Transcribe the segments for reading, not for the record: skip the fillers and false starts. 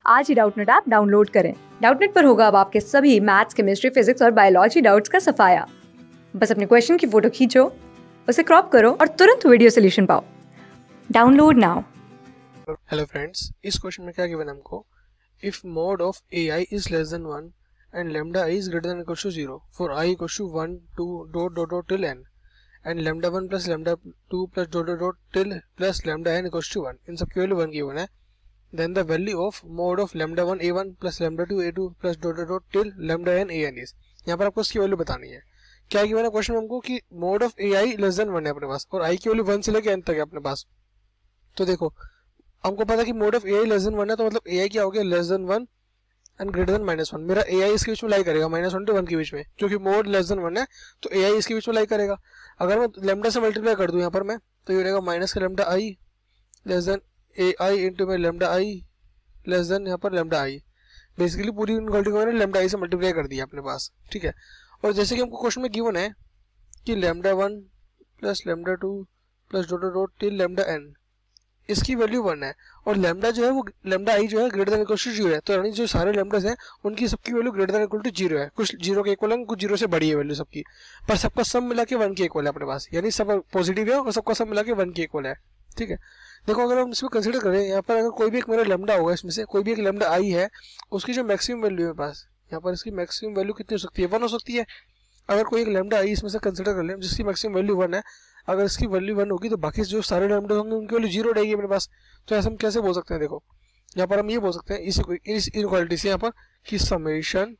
आज ही Doubtnut app download करें। डाउटनेट पर होगा अब आपके सभी मैथ्स, केमिस्ट्री, फिजिक्स और बायोलॉजी डाउट्स का सफाया। बस अपने क्वेश्चन की फोटो खींचो, उसे क्रॉप करो और तुरंत वीडियो सोल्यूशन पाओ। Download now. हेलो फ्रेंड्स, इस क्वेश्चन में क्या गिवन है हमको, if mod of a i is less than 1 and lambda i is greater than equal to 0 for i equal to 1 2 dot dot dot till n and lambda 1 plus lambda 2 plus dot dot dot till plus lambda n equal to 1, इन सब की value 1 given है। Then the value of mod of lambda 1 a1 plus lambda 2 a2 plus dot dot dot till lambda n an is. यहाँ पर आपको इसकी value बतानी है। क्या गिवन है क्वेश्चन में हमको कि mod of a i less than 1 है अपने पास और आई की वैल्यू 1 से लेकर n तक है अपने पास। तो देखो हमको पता है कि mod of a i less than 1 है, तो मतलब ए आई क्या हो गया, less than 1 and greater than -1। मेरा ए आई इसके बीच में लाई करेगा, -1 to 1 के बीच में, क्योंकि मोड लेस देन 1 है तो ए आई इसके बीच में लाई करेगा। अगर मैं लेमडा से मल्टीप्लाई कर दूं यहाँ पर मैं, तो ये रहेगा माइनस का lambda i less than a i into में लेमडा आई लेस देन यहाँ पर लेमडा आई। बेसिकली पूरी इनक्वालिटी को मैंने लेमडा आई से मल्टीप्लाई कर दिया अपने पास, ठीक है। और जैसे कि हमको क्वेश्चन में गिवन है कि lambda 1 plus lambda 2 plus dot dot till lambda n, इसकी वैल्यू 1 है और लेमडा जो है वो लेमडा आई जो है ग्रेटर देन इक्वल टू 0 है। तो यानी जो सारे लेमडास हैं उनकी सबकी value greater than equal to 0 है। कुछ 0 के इक्वल है, कुछ 0 से बड़ी है वैल्यू सबकी, पर सबका सम मिला के 1 के इक्वल है अपने पास, यानी सब पॉजिटिव है और सबका सम मिला के 1 के इक्वल है, ठीक है। देखो अगर हम इसमें कंसिडर करें, यहाँ पर अगर कोई भी एक मेरा लेमडा होगा, इसमें से कोई भी एक लेमडा आई है, उसकी जो मैक्सिमम वैल्यू है पास, यहाँ पर इसकी मैक्सिमम वैल्यू कितनी हो सकती है, 1 हो सकती है। अगर कोई एक लेमडा आई इसमें से कंसिडर कर ले जिसकी मैक्सिमम वैल्यू 1 है, अगर इसकी वैल्यू 1 होगी तो बाकी जो सारे लेमडा होंगे उनकी वैल्यू 0 रहेगी मेरे पास। तो ऐसा हम कैसे बोल सकते हैं, देखो यहाँ पर हम ये बोल सकते हैं इस इनइक्वालिटी से यहाँ पर कि summation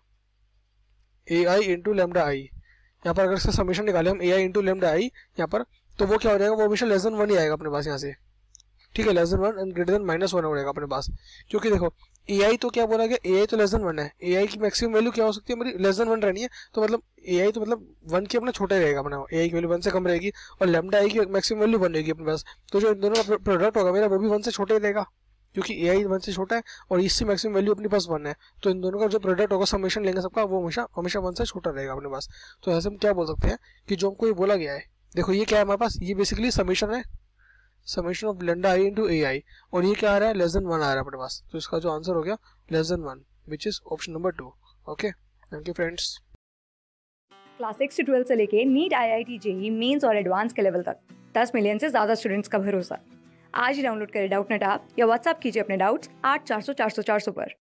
a i into lambda i, यहाँ पर अगर इसका समेशन निकाले हम ए आई इंटू लेमडा आई यहाँ पर, तो वो क्या हो जाएगा, वो हमेशा लेस देन 1 ही आएगा अपने पास यहाँ से, ठीक है। Less than 1 and greater than -1 हो जाएगा अपने पास, क्योंकि देखो ए आई तो क्या बोला गया, ए आई तो लेस देन 1 है, ए आई की मैक्सिमम वैल्यू क्या हो सकती है, मेरी लेस देन 1 रहनी है। तो मतलब ए आई तो मतलब 1 की अपना छोटा रहेगा अपना, ए आई की वैल्यू 1 से कम रहेगी और लेमडा आई की मैक्सिमम वैल्यू 1 रहेगी अपने पास। तो जो इन दोनों का प्रोडक्ट होगा मेरा वो भी 1 से छोटा ही रहेगा, क्योंकि ए आई 1 से छोटा है और इसकी मैक्सिमम वैल्यू अपने पास 1 है। तो इन दोनों का जो प्रोडक्ट होगा समेशन लेंगे सबका, वो हमेशा हमेशा 1 से छोटा रहेगा अपने पास। तो ऐसे हम क्या बोल सकते हैं कि जो हमको ये बोला गया है, देखो ये क्या है हमारे पास, ये बेसिकली समेशन है, summation of lambda i into a i, और ये क्या आ रहा है, लेस देन 1 आ रहा है अपने पास। तो इसका जो आंसर हो गया less than 1, which is option number 2। Okay, thank you friends. Class 6 से 12 से लेके नीट, IIT, JEE मेंस और एडवांस के लेवल तक 10 मिलियन से ज्यादा स्टूडेंट्स का भरोसा। आज ही डाउनलोड करें डाउटनेट ऐप या व्हाट्सएप कीजिए अपने डाउट्स 8400 400 400 पर।